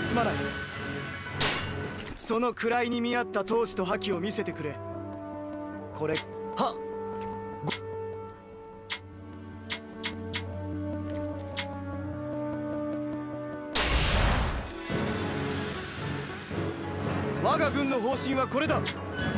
すまない。その位に見合った闘志と覇気を見せてくれ。これはっ。我が軍の方針はこれだ。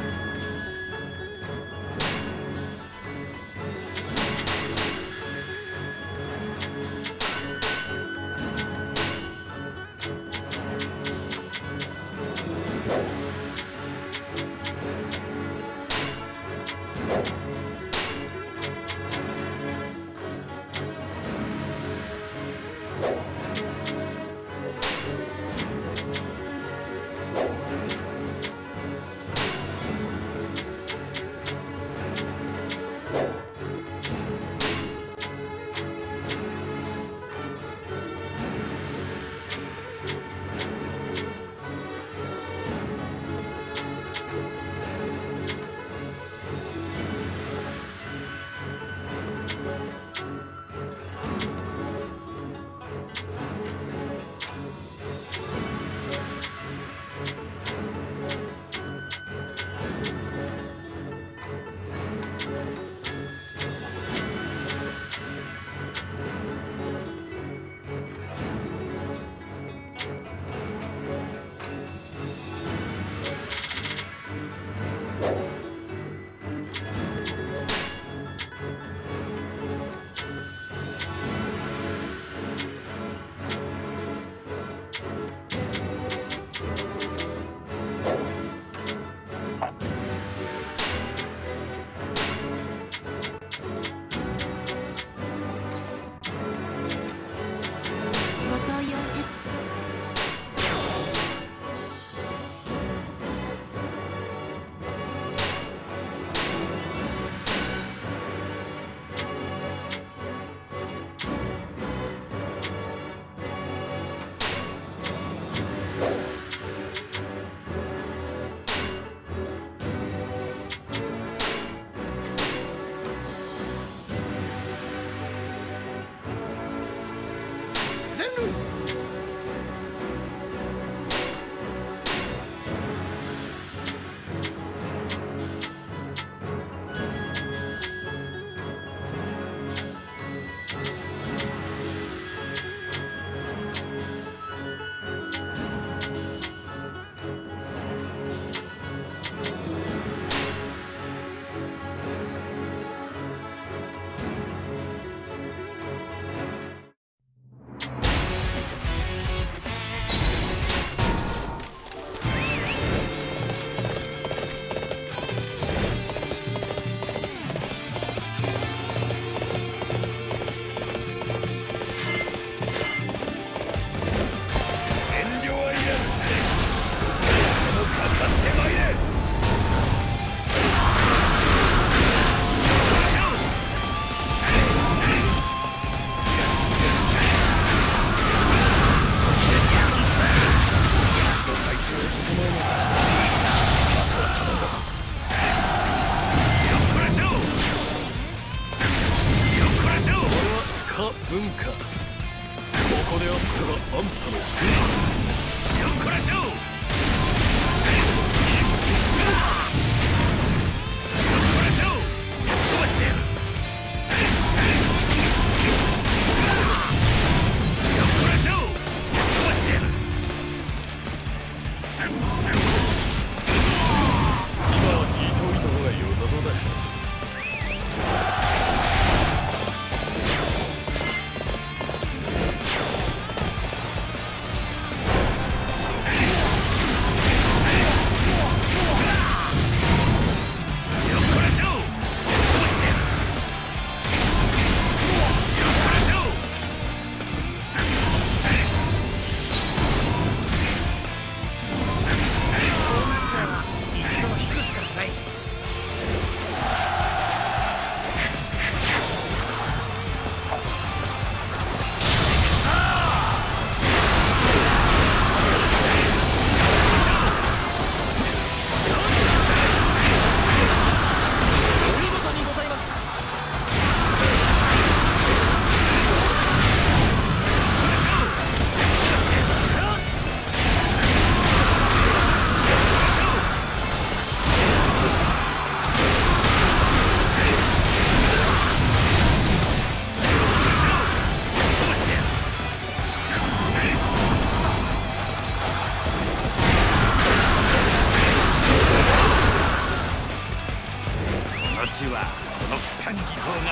文化、ここであったがあんたのよっこらしょ。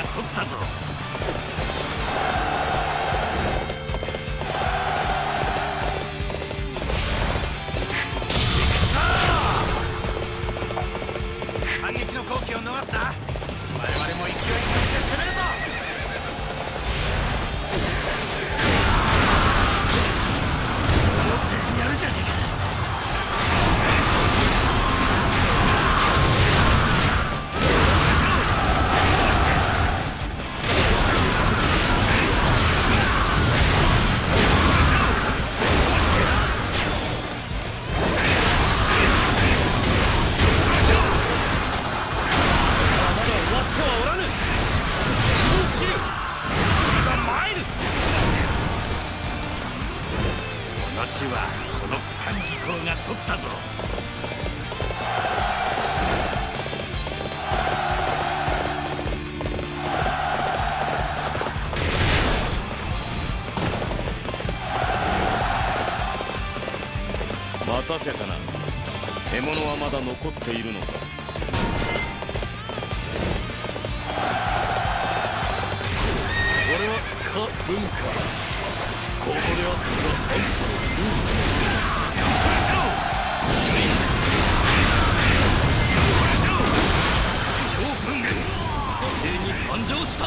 取ったぞ。 反撃の好機を逃すな。我々も勢いに乗って攻めるぞ。思ったよりやるじゃねえか。この反撃口が取ったぞ。 待たせたな。獲物はまだ残っているのか。これはか文化。ここであったらあんたの不運。超文元火星に参上した。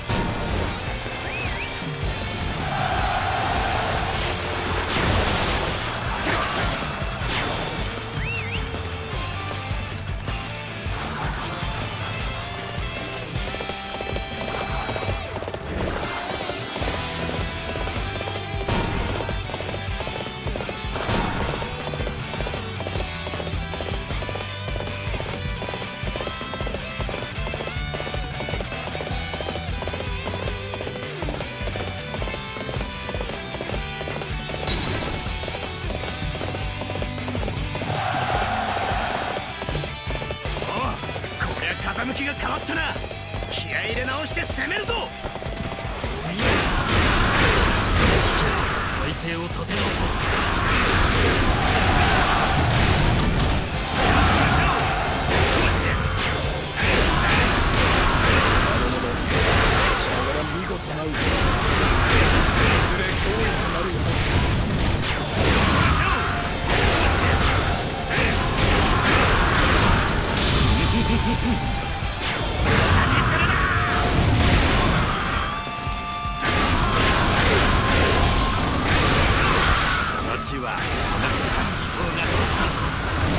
風向きが変わったな。気合い入れ直して攻めるぞ。体勢を立て直そう。見事な動き、いずれ脅威となるようです。街は反撃口が取ったぞ。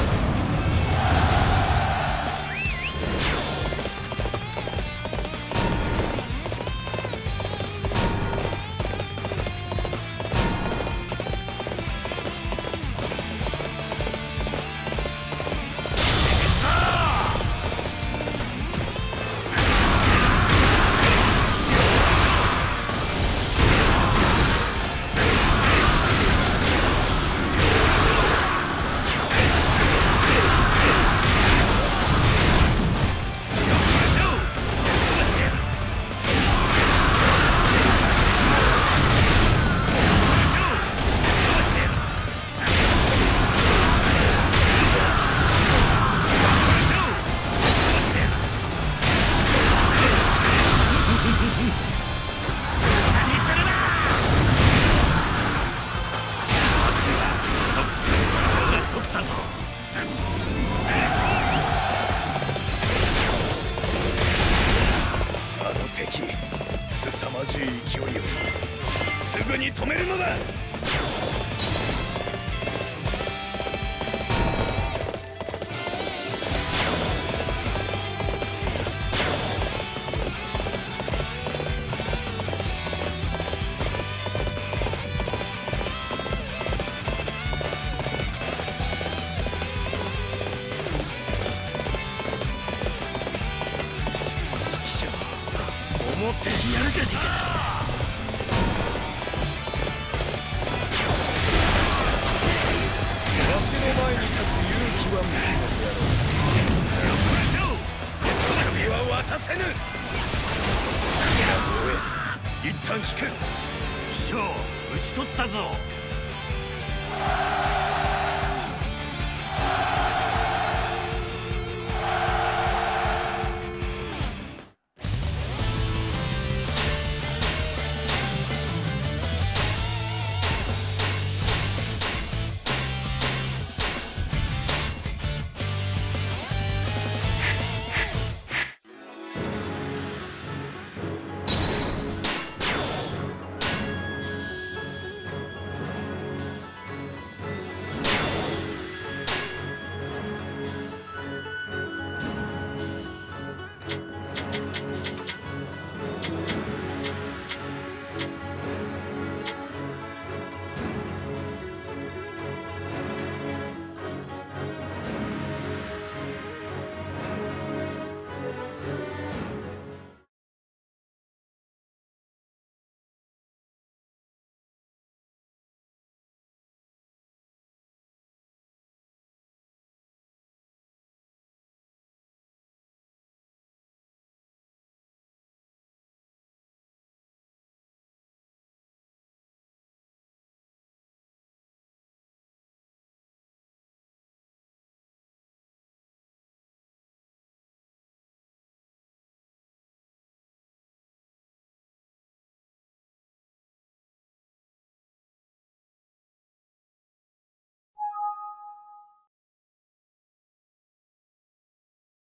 凄まじい勢いをすぐに止めるのだ。思ってやるじゃねえか。わしの前に立つ勇気は認めてやろう。首は渡せぬ。一旦引く。飛将討ち取ったぞ。